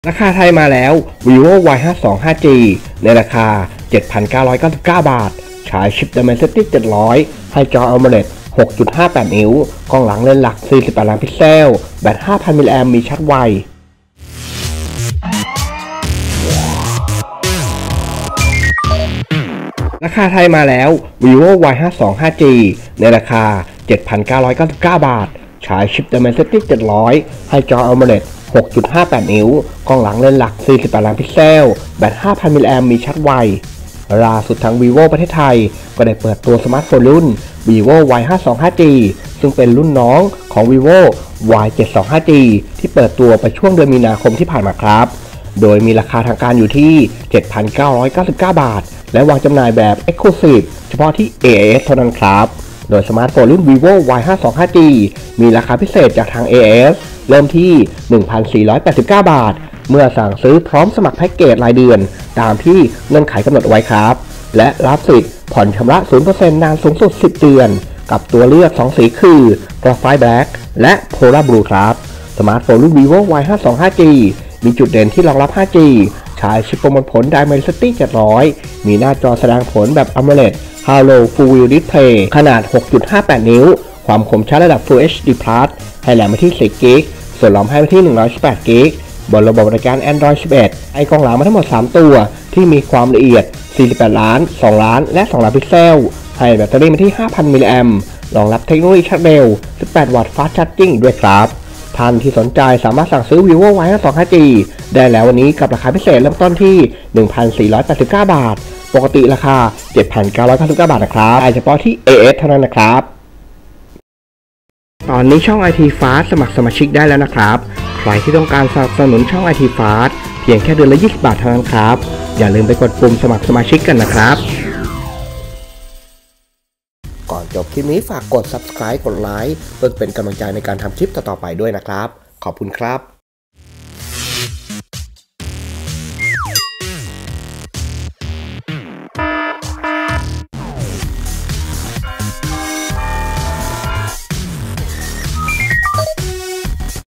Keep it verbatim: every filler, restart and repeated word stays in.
ราคาไทยมาแล้ว vivo วาย ห้าสอง ห้าจี ในราคา เจ็ดพันเก้าร้อยเก้าสิบเก้า บาทฉายชิป Dimensity เจ็ดร้อย ให้จอ AMOLED หกจุดห้าแปด นิ้วกล้องหลังเลนส์หลัก สี่สิบแปด ล้านพิกเซล แบต ห้าพัน มิลลิแอมป์ มีชาร์จไวราคาไทยมาแล้ว vivo วาย ห้าสอง ห้าจี ในราคา เจ็ดพันเก้าร้อยเก้าสิบเก้า บาทฉายชิป Dimensity เจ็ดร้อย ให้จอ AMOLED หกจุดห้าแปด นิ้วกล้องหลังเลนส์หลัก สี่สิบแปด ล้านพิกเซล แบต ห้าพัน มิลลิแอมป์ มีชาร์จไวล่าสุดทาง vivo ประเทศไทยก็ได้เปิดตัวสมาร์ทโฟนรุ่น vivo วาย ห้าสอง ห้าจี ซึ่งเป็นรุ่นน้องของ vivo วาย เจ็ดสอง ห้าจี ที่เปิดตัวไปช่วงเดือนมีนาคมที่ผ่านมาครับโดยมีราคาทางการอยู่ที่ เจ็ดพันเก้าร้อยเก้าสิบเก้า บาทและวางจำหน่ายแบบ Exclusive เฉพาะที่ เอ เอ เอส เท่านั้นครับโดยสมาร์ทโฟนรุ่น vivo วาย ห้าสอง ห้าจี มีราคาพิเศษจากทาง เอ เอ เอส เริ่มที่ หนึ่งพันสี่ร้อยแปดสิบเก้า บาทเมื่อสั่งซื้อพร้อมสมัครแพ็กเกจรายเดือนตามที่เงื่อนไขกำหนดไว้ครับและรับสิทธิ์ผ่อนชำระ ศูนย์เปอร์เซ็นต์ นานสูงสุดสิบเดือนกับตัวเลือก สอง สีคือ Graphite Black และ Polar Blue ครับสมาร์ทโฟนรุ่น vivo วาย ห้าสอง ห้าจี มีจุดเด่นที่รองรับ ห้าจี ฉายชิปประมวลผล Dimensity เจ็ดร้อย มีหน้าจอแสดงผลแบบ AMOLED Halo Full View Display ขนาด หกจุดห้าแปด นิ้วความคมชัดระดับ Full เอช ดี Plus ให้แรมไปที่ สี่ กิกะไบต์ ส่วนรอมให้ไปที่ หนึ่งร้อยสิบแปด กิกะไบต์ บนระบบบริการ Android สิบเอ็ด ให้กล้องหลังมาทั้งหมด สาม ตัวที่มีความละเอียด สี่สิบแปด ล้าน สอง ล้าน และ สอง ล้านพิกเซล ให้แบตเตอรี่มาที่ ห้าพัน มิลลิแอมป์ รองรับเทคโนโลยีชาร์จเร็ว สิบแปด วัตต์ Fast Charging ด้วยครับท่านที่สนใจสามารถสั่งซื้อ vivo วาย ห้าสอง ห้าจี ได้แล้ววันนี้กับราคาพิเศษเริ่มต้นที่ หนึ่งพันสี่ร้อยแปดสิบเก้า บาทปกติราคา เจ็ดพันเก้าร้อยเก้าสิบเก้า บาทนะครับเฉพาะที่ เอ เอ เอส เท่านั้นนะครับตอนนี้ช่อง ไอ ที Fast สมัครสมาชิกได้แล้วนะครับใครที่ต้องการสนับสนุนช่อง ไอ ที Fast เพียงแค่เดือนละยี่สิบบาทเท่านั้นครับอย่าลืมไปกดปุ่มสมัครสมาชิกกันนะครับก่อนจบคลิปนี้ฝากกด Subscribe กดไลค์เพื่อเป็นกำลังใจในการทำคลิปต่อๆไปด้วยนะครับขอบคุณครับ